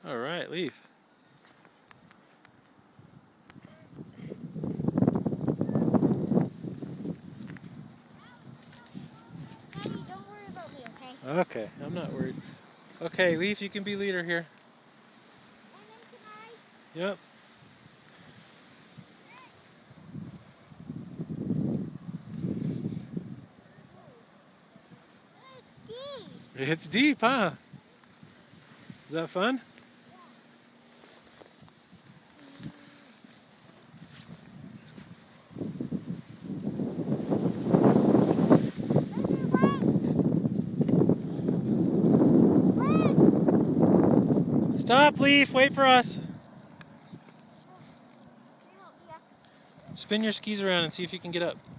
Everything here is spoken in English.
All right, Leaf. Daddy, don't worry about me, okay? Okay, I'm not worried. Okay, Leaf, you can be leader here. And then can I? Yep. It's deep. It's deep, huh? Is that fun? Stop, Leaf. Wait for us. Spin your skis around and see if you can get up.